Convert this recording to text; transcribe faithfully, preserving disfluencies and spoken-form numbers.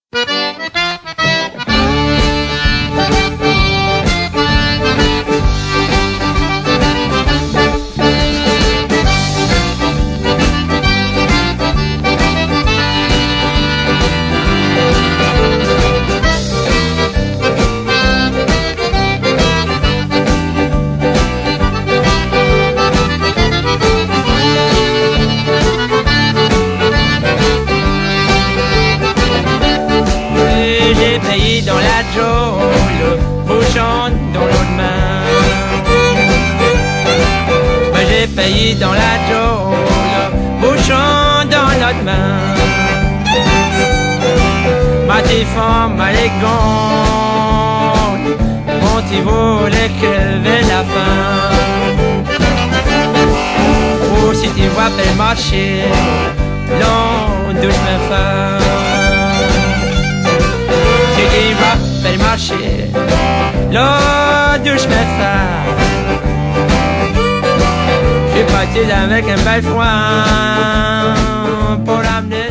Dans la geôle, bouchon dans l'autre main. Moi j'ai payé dans la geôle, bouchon dans l'autre main. Ma petite femme élégante, mon petit volet crever la faim. Oh si tu vois belle marcher, long d'où je me fais. Tu vois belle marcher, là d'où je me fais. J'ai parti avec un bel foin pour l'amener